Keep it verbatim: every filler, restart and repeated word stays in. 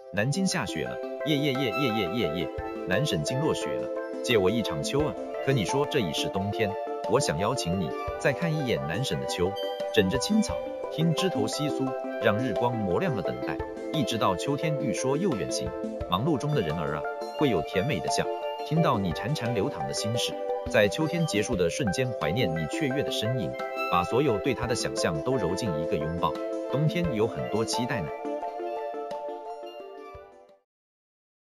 南京下雪了，夜夜夜夜夜夜夜，南省今落雪了，借我一场秋啊！可你说这已是冬天，我想邀请你再看一眼南省的秋，枕着青草，听枝头窸窣，让日光磨亮了等待，一直到秋天欲说又远行。忙碌中的人儿啊，会有甜美的笑，听到你潺潺流淌的心事，在秋天结束的瞬间怀念你雀跃的身影，把所有对它的想象都揉进一个拥抱。冬天有很多期待呢。